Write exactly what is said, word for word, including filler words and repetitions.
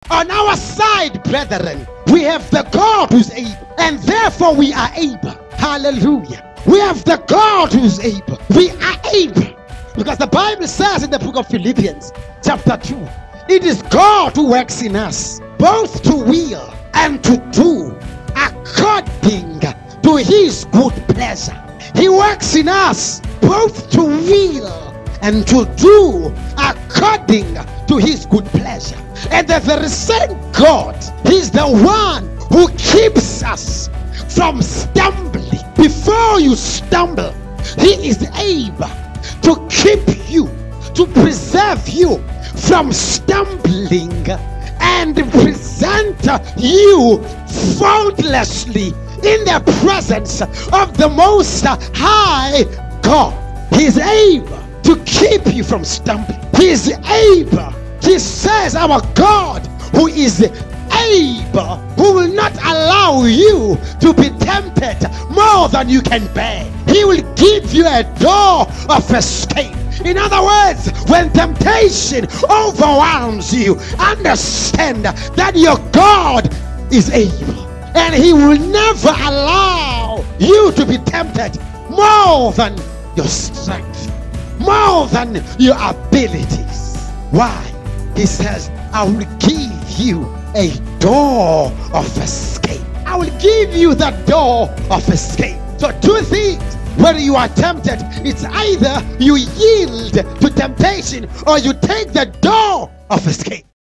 On our side, brethren, we have the God who's able, and therefore we are able. Hallelujah. We have the God who's able. We are able. Because the Bible says in the book of Philippians, chapter two, it is God who works in us, both to will and to do according to his good pleasure. He works in us both to will and to do according to his good pleasure. And the very same God, he's the one who keeps us from stumbling. Before you stumble, he is able to keep you, to preserve you from stumbling and present you faultlessly in the presence of the Most High God. He is able to keep you from stumbling. He is able. He says, our God who is able, who will not allow you to be tempted more than you can bear. He will give you a door of escape. In other words, when temptation overwhelms you, understand that your God is able, and he will never allow you to be tempted more than your strength, more than your abilities. Why? He says, I will give you a door of escape. I will give you that door of escape. So two things. When you are tempted, it's either you yield to temptation or you take the door of escape.